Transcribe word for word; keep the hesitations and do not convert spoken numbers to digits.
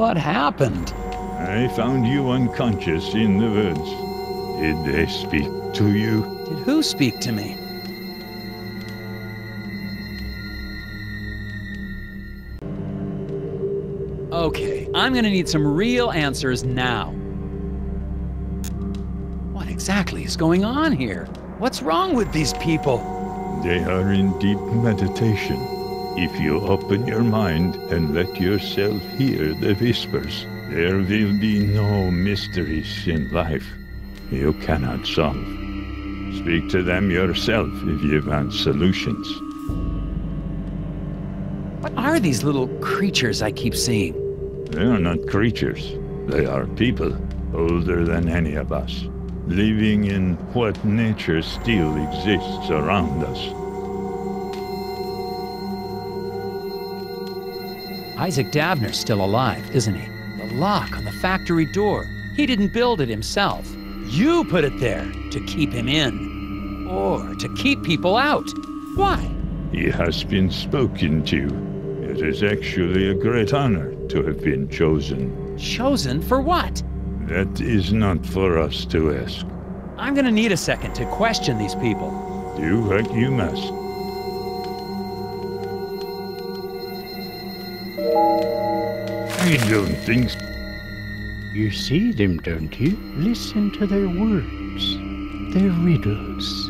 What happened? I found you unconscious in the woods. Did they speak to you? Did who speak to me? Okay, I'm gonna need some real answers now. What exactly is going on here? What's wrong with these people? They are in deep meditation. If you open your mind and let yourself hear the whispers, there will be no mysteries in life you cannot solve. Speak to them yourself if you want solutions. What are these little creatures I keep seeing? They are not creatures. They are people, older than any of us, living in what nature still exists around us. Isaac Davner's still alive, isn't he? The lock on the factory door. He didn't build it himself. You put it there to keep him in. Or to keep people out. Why? He has been spoken to. It is actually a great honor to have been chosen. Chosen for what? That is not for us to ask. I'm gonna need a second to question these people. Do what you must. I don't think so. You see them, don't you? Listen to their words, their riddles.